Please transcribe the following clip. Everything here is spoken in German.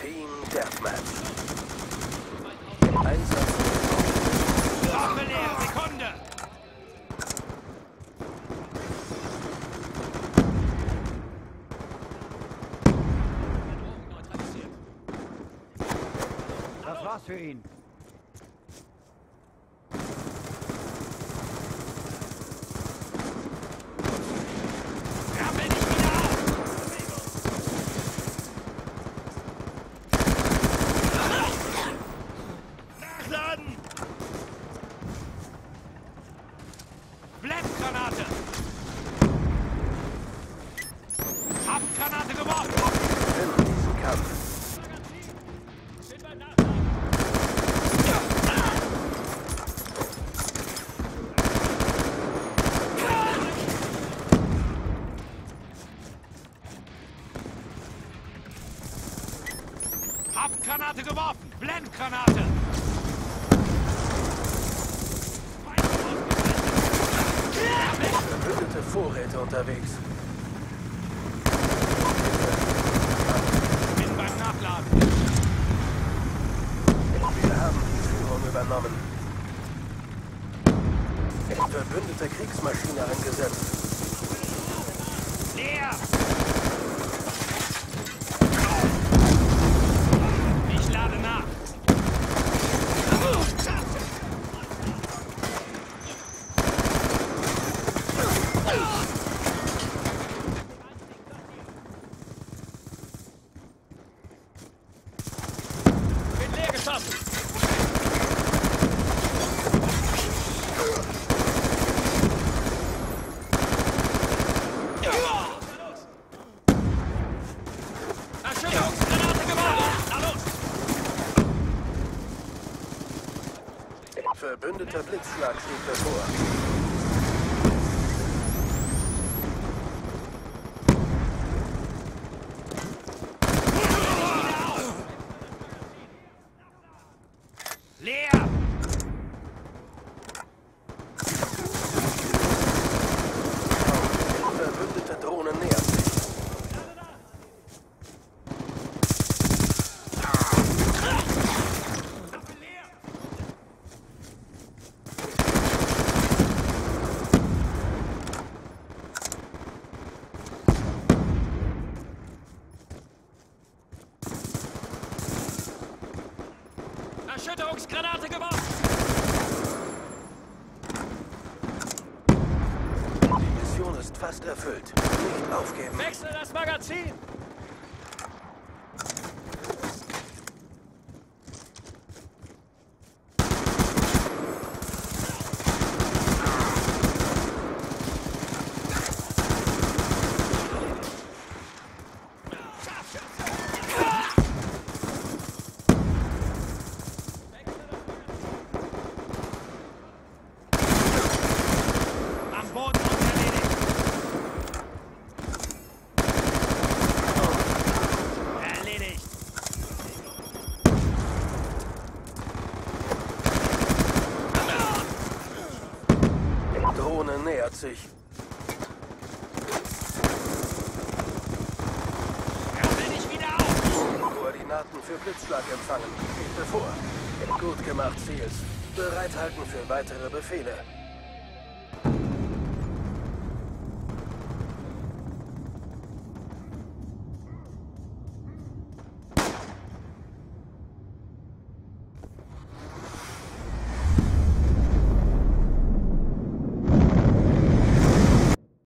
Team Deathmatch. Einsatz. Waffe leer, Sekunde! Das war's für ihn. Rappel dich wieder auf! Nachladen! Blendgranate! Haftgranate geworfen! In diesen Kampf. Haftgranate geworfen! Blendgranate! Verbündete Vorräte unterwegs. Bin beim Nachladen. Wir haben die Führung übernommen. Verbündete Kriegsmaschine eingesetzt. Leer! Ich lade nach. Bin leer geschossen. Erschütterungsgranate geworfen. Na los! Verbündeter Blitzschlag steht bevor. Leer! Verbündete Drohne nähert sich. Erschütterungsgranate geworfen! Die Mission ist fast erfüllt. Nicht aufgeben. Wechsle das Magazin! Am Boden und erledigt! Erledigt! Drohne nähert sich. Rappel dich wieder auf! Koordinaten für Blitzschlag empfangen. Steht bevor. Gut gemacht, Seals. Bereithalten für weitere Befehle.